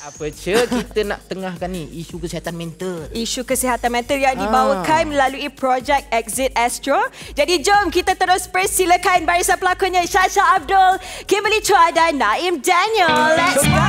Apa je kita nak tengahkan ni isu kesihatan mental. Isu kesihatan mental yang dibawakan melalui projek Exit Astro. Jadi jom kita terus persilakan barisan pelakonnya Syasha Abdul, Kimberly Chua dan Naim Daniel. Let's go.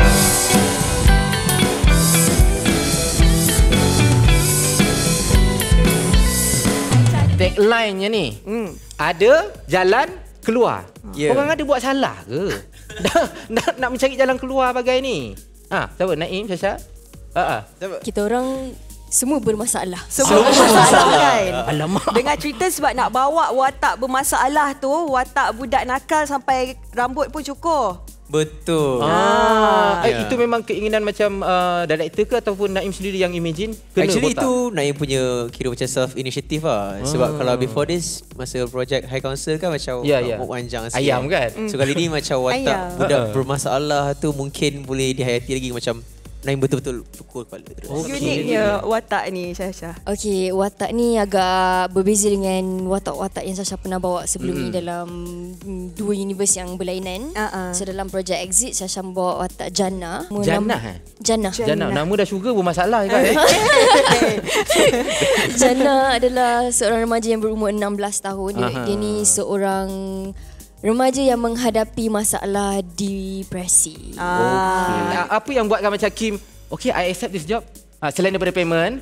Tagline-nya ni ada jalan keluar. Orang ada buat salah ke? nak mencari jalan keluar bagai ni. Siapa? Naim, Syasha? Kita orang semua bermasalah. Semua bermasalah kan? Alamak. Dengan cerita sebab nak bawa watak bermasalah tu, watak budak nakal sampai rambut pun cukur. Betul. Itu memang keinginan macam director ke ataupun Naim sendiri yang imagine? Actually itu Naim punya kira macam self initiative lah. Sebab kalau before this masa project High Council kan macam panjang sikit. Ayam kan? So kali ni macam watak budak bermasalah tu mungkin boleh dihayati lagi macam Naim betul-betul pukul kepala terus. Uniknya watak ni Syasha. Okey, watak ni agak berbeza dengan watak-watak yang Syasha pernah bawa sebelum ni dalam dua universe yang berlainan. So dalam projek Exit, Syasha membawa watak Jannah. Jannah. Nama dah sugar bermasalah kan? Jannah adalah seorang remaja yang berumur 16 tahun. Dia ni seorang remaja yang menghadapi masalah depresi. Apa yang buatkan macam Kim, okay, I accept this job. Selain daripada payment.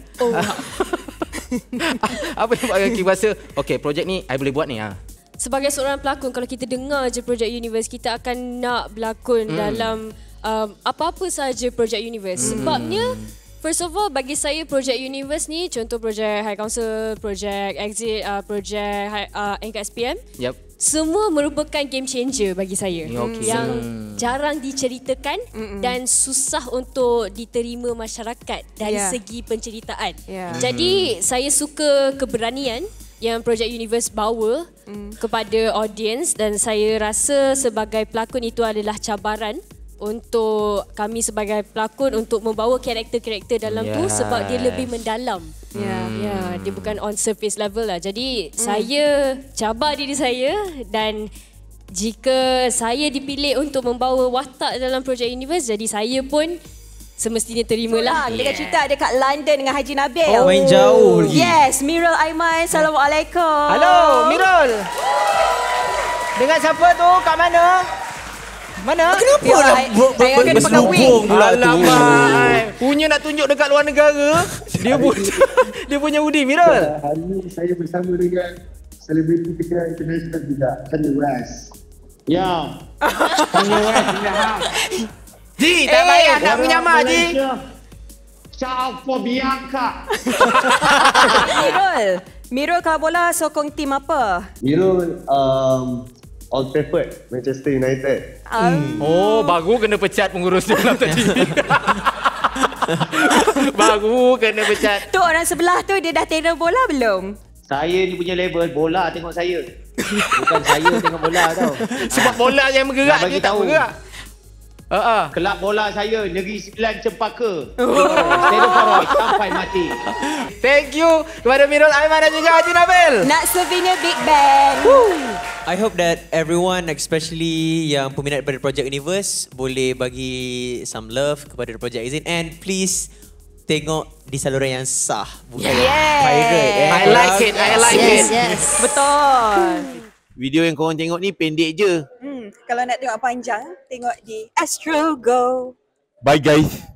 Apa yang buatkan Kim rasa, okay, projek ni I boleh buat ni. Sebagai seorang pelakon, kalau kita dengar je projek universe, kita akan nak berlakon dalam apa-apa sahaja projek universe. Sebabnya first of all, bagi saya projek universe ni, contoh projek High Council, projek Exit, projek Anchor SPM, semua merupakan game changer bagi saya. Yang jarang diceritakan dan susah untuk diterima masyarakat dari segi penceritaan. Jadi saya suka keberanian yang projek universe bawa kepada audience, dan saya rasa sebagai pelakon itu adalah cabaran untuk kami sebagai pelakon untuk membawa karakter-karakter dalam tu sebab dia lebih mendalam. Dia bukan on surface level lah. Jadi saya cabar diri saya, dan jika saya dipilih untuk membawa watak dalam projek universe, jadi saya pun semestinya terimalah. Dengan cerita ada kat London dengan Haji Nabil. Main jauh lagi. Yes, Mirul Aiman. Assalamualaikum. Halo, Mirul. Dengan siapa tu? Kat mana? Mana? Kenapa nak berselubung pula tu? Alamak. Punya nak tunjuk dekat luar negara. Dia punya Udi, Mirul. Hari ini saya bersama dengan selebriti kita international juga, Kanye West. Ya. Kanye West in the house. Ji, tak payah nak menyamar, Ji. Shout for Bianca. Mirul kalau bola sokong tim apa? Mirul Old Trafford, Manchester United. Baru kena pecat pengurus dia malam tadi. Baru kena pecat. Tu orang sebelah tu dia dah tender bola belum? Saya ni punya level bola tengok saya. Bukan saya tengok bola tau. Sebab bola yang bergerak dia tak bergerak. Kelab bola saya Negeri Sembilan Cempaka. Stadium Faroi sampai mati. Thank you kepada Mirul Aiman dan juga Haji Nabil. Nak Sevilla Big Band. I hope that everyone, especially yang peminat pada Project Universe, boleh bagi some love kepada Project Exit, and please tengok di saluran yang sah, bukan pirate. I like it. Yes. Betul. Video yang korang tengok ni pendek je. Kalau nak tengok panjang, tengok di Astro Go. Bye guys.